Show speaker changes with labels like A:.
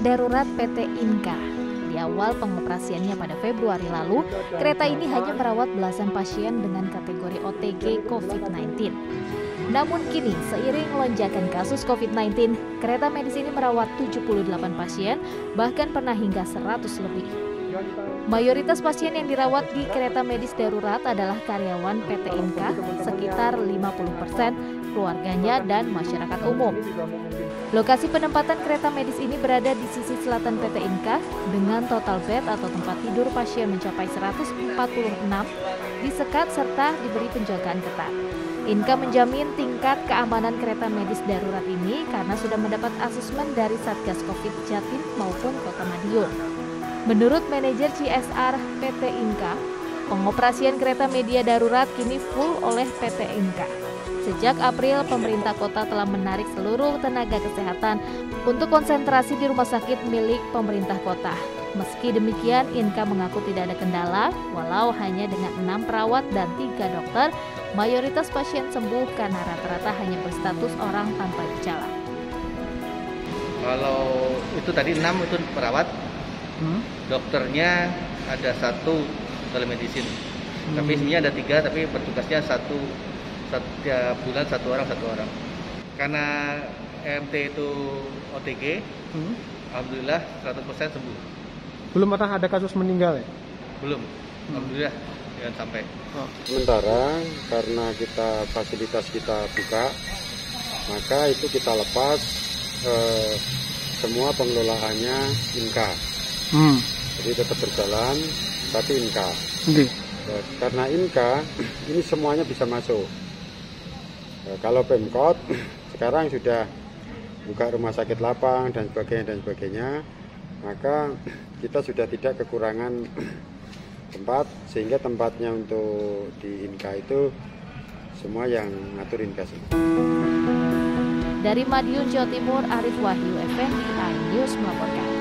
A: darurat PT Inka. Di awal pengoperasiannya pada Februari lalu, kereta ini hanya merawat belasan pasien dengan kategori OTG COVID-19. Namun kini, seiring lonjakan kasus COVID-19, kereta medis ini merawat 78 pasien, bahkan pernah hingga 100 lebih. Mayoritas pasien yang dirawat di kereta medis darurat adalah karyawan PT Inka, sekitar 50%, keluarganya, dan masyarakat umum. Lokasi penempatan kereta medis ini berada di sisi selatan PT Inka dengan total bed atau tempat tidur pasien mencapai 146, disekat serta diberi penjagaan ketat. Inka menjamin tingkat keamanan kereta medis darurat ini karena sudah mendapat asesmen dari Satgas Covid Jatim maupun Kota Madiun. Menurut manajer CSR PT Inka, pengoperasian kereta media darurat kini full oleh PT Inka. Sejak April, pemerintah kota telah menarik seluruh tenaga kesehatan untuk konsentrasi di rumah sakit milik pemerintah kota. Meski demikian, Inka mengaku tidak ada kendala, walau hanya dengan 6 perawat dan 3 dokter, mayoritas pasien sembuh karena rata-rata hanya berstatus orang tanpa gejala.
B: Kalau itu tadi 6 itu perawat, dokternya ada 1 telemedicine. Tapi sebenarnya ada 3, tapi bertugasnya setiap bulan 1 orang. Karena MT itu OTG, alhamdulillah 100% sembuh.
C: Belum pernah ada kasus meninggal ya?
B: Belum, alhamdulillah jangan sampai.
D: Sementara karena fasilitas kita buka, maka itu kita lepas semua pengelolaannya Inka. Jadi tetap berjalan, tapi Inka. Karena Inka, ini semuanya bisa masuk. Kalau Pemkot sekarang sudah buka rumah sakit lapang dan sebagainya, maka kita sudah tidak kekurangan tempat, sehingga tempatnya untuk di Inka itu semua yang ngatur Inka semua.
A: Dari Madiun, Jawa Timur, Arif Wahyu Effendi, iNews melaporkan.